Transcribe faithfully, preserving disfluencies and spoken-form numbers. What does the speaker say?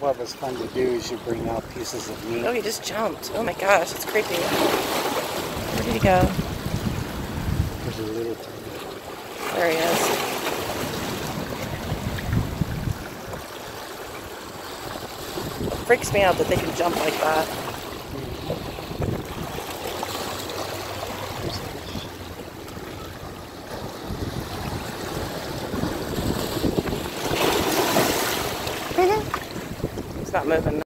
what was fun to do is you bring out pieces of meat. Oh, he just jumped. Oh my gosh, it's creepy. Where did he go? There's a little tiny. There he is. It freaks me out that they can jump like that. He's not moving.